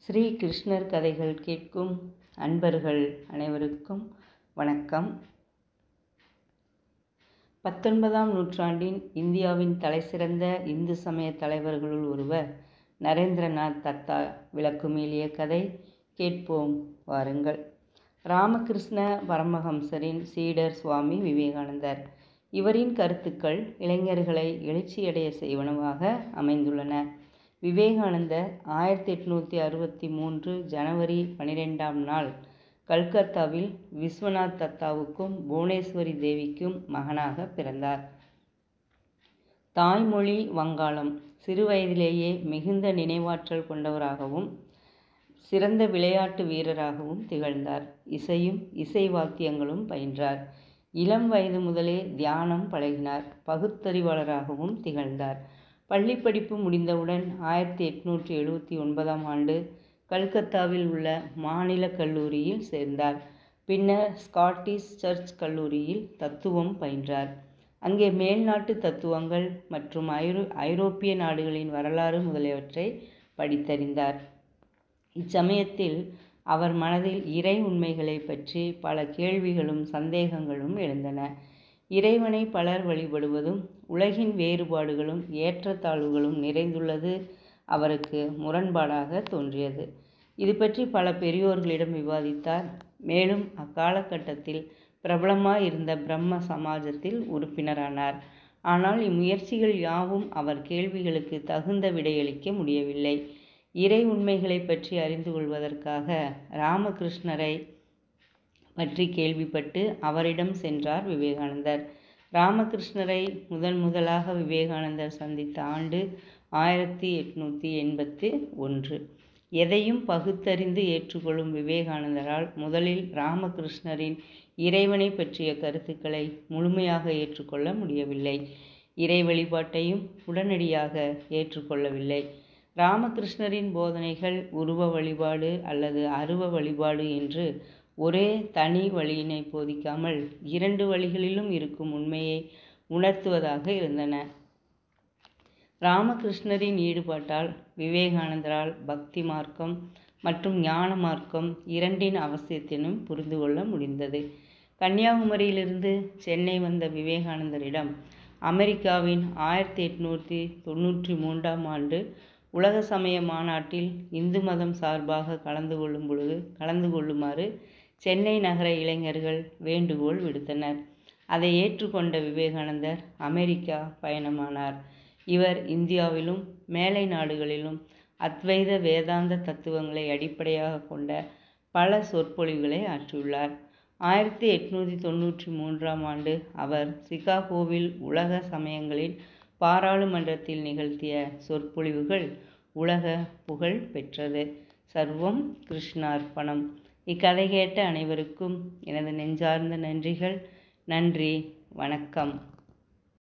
ஸ்ரீ கிருஷ்ணர் கதைகள் கேட்கும் அன்பர்கள் அனைவருக்கும் வணக்கம். 19ஆம் நூற்றாண்டின் இந்தியாவின் தலைசிறந்த இந்து சமய தலைவர்களுள் ஒருவர் நரேந்திரநாத் தத்தா விளக்கும் எளிய கதை கேட்போம் வாருங்கள். ராமகிருஷ்ண பரமஹம்சரின் சீடர் சுவாமி விவேகானந்தர். இவரின் கருத்துக்கள் இளைஞர்களை எழுச்சியடைய செய்வனவாக அமைந்துள்ளன. விவேகானந்தர் 1863 ஜனவரி 12ஆம் நாள் கல்கத்தாவில் விஸ்வநாத் தத்தாவுக்கும் புவனேஸ்வரி தேவிக்கும் மகனாக பிறந்தார். தாய்மொழி வங்காளம். சிறுவயதிலேயே மிகுந்த நினைவாற்றல் கொண்டவராகவும் சிறந்த விளையாட்டு வீரராகவும் திகழ்ந்தார். இசையும் இசை வாத்தியங்களும் பயின்றார். இளம் வயது முதலே தியானம் பழகினார். பகுத்தறிவாளராகவும் திகழ்ந்தார். பள்ளி படிப்பு முடிந்தவுடன் 1879ஆம் ஆண்டு கல்கத்தாவில் உள்ள மாநில கல்லூரியில் சேர்ந்தார். பின்னர் ஸ்காட்டிஷ் சர்ச் கல்லூரியில் தத்துவம் பயின்றார். அங்கே மேல்நாட்டு தத்துவங்கள் மற்றும் ஐரோப்பிய நாடுகளின் வரலாறு முதலியவற்றை படித்தறிந்தார். இச்சமயத்தில் அவர் மனதில் இறை உண்மைகளை பற்றி பல கேள்விகளும் சந்தேகங்களும் எழுந்தன. இறைவனை பலர் வழிபடுவதும் உலகின் வேறுபாடுகளும் ஏற்றத்தாழ்வுகளும் நிறைந்துள்ளது அவருக்கு முரண்பாடாக தோன்றியது. இது பற்றி பல பெரியோர்களிடம் விவாதித்தார். மேலும் அக்காலகட்டத்தில் பிரபலமாயிருந்த பிரம்ம சமாஜத்தில் உறுப்பினரானார். ஆனால் இம்முயற்சிகள் யாவும் அவர் கேள்விகளுக்கு தகுந்த விடையளிக்க முடியவில்லை. இறை உண்மைகளை பற்றி அறிந்து கொள்வதற்காக ராமகிருஷ்ணரை பற்றி கேள்விப்பட்டு அவரிடம் சென்றார் விவேகானந்தர். ராமகிருஷ்ணரை முதலாக விவேகானந்தர் சந்தித்த ஆண்டு 1881. எதையும் பகுத்தறிந்து ஏற்றுக்கொள்ளும் விவேகானந்தரால் முதலில் ராமகிருஷ்ணரின் இறைவனை பற்றிய கருத்துக்களை முழுமையாக ஏற்றுக்கொள்ள முடியவில்லை. இறை வழிபாட்டையும் உடனடியாக ஏற்றுக்கொள்ளவில்லை. ராமகிருஷ்ணரின் போதனைகள் உருவ வழிபாடு அல்லது அருவ வழிபாடு என்று ஒரே தனி வழியினை போதிக்காமல் இரண்டு வழிகளிலும் இருக்கும் உண்மையை உணர்த்துவதாக இருந்தன. ராமகிருஷ்ணரின் ஈடுபாட்டால் விவேகானந்தரால் பக்தி மார்க்கம் மற்றும் ஞான மார்க்கம் இரண்டின் அவசியத்தினும் புரிந்து கொள்ள முடிந்தது. கன்னியாகுமரியிலிருந்து சென்னை வந்த விவேகானந்தரிடம் அமெரிக்காவின் 1893ஆம் ஆண்டு உலக சமய மாநாட்டில் இந்து மதம் சார்பாக கலந்து கொள்ளுமாறு சென்னை நகர இளைஞர்கள் வேண்டுகோள் விடுத்தனர். அதை ஏற்றுக்கொண்ட விவேகானந்தர் அமெரிக்கா பயணமானார். இவர் இந்தியாவிலும் மேலை நாடுகளிலும் அத்வைத வேதாந்த தத்துவங்களை அடிப்படையாக கொண்ட பல சொற்பொழிவுகளை ஆற்றியுள்ளார். 1893ஆம் ஆண்டு அவர் சிகாகோவில் உலக சமயங்களின் பாராளுமன்றத்தில் நிகழ்த்திய சொற்பொழிவுகள் உலக புகழ் பெற்றது. சர்வம் கிருஷ்ணார்ப்பணம். இக்கதை கேட்ட அனைவருக்கும் எனது நெஞ்சார்ந்த நன்றிகள். நன்றி, வணக்கம்.